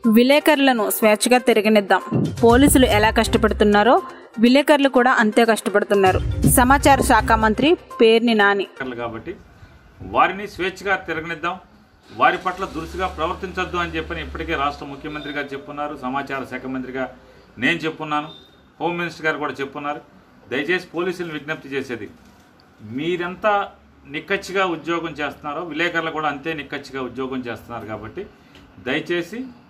విలేకరులను స్వేచ్ఛగా తిరగనిద్దాం. పోలీసులు ఎలా కష్టపడుతున్నారో విలేకరులు కూడా అంతే కష్టపడుతున్నారు. సమాచార శాఖ మంత్రి పేర్ని నాని. కాబట్టి వారిని స్వేచ్ఛగా తిరగనిద్దాం, వారి పట్ల దురుసుగా ప్రవర్తించొద్దు అని చెప్పని ఇప్పటికే రాష్ట్ర ముఖ్యమంత్రి గారు చెప్పున్నారు, సమాచార శాఖ మంత్రిగా నేను చెప్పున్నాను, హోమ్ మినిస్టర్ గారు కూడా చెప్పున్నారు. దయచేసి పోలీసులను విజ్ఞప్తి చేసేది, మీరెంత నిక్కచ్చిగా ఉద్యోగం చేస్తున్నారో విలేకరులు కూడా అంతే నిక్కచ్చిగా ఉద్యోగం చేస్తున్నారు. కాబట్టి దయచేసి